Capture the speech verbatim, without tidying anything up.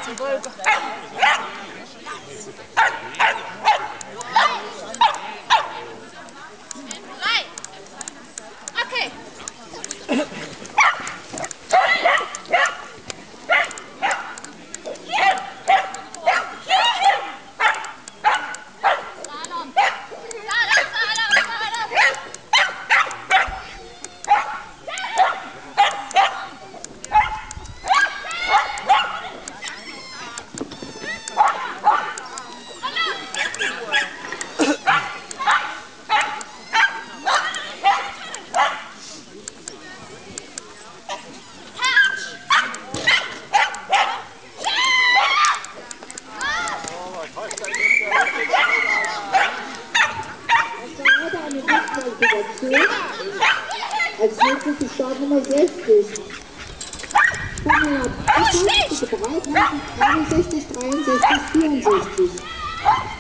Okay. Als nächstes die Startnummer sechzig. Bitte bereit machen, dreiundsechzig, dreiundsechzig, vierundsechzig.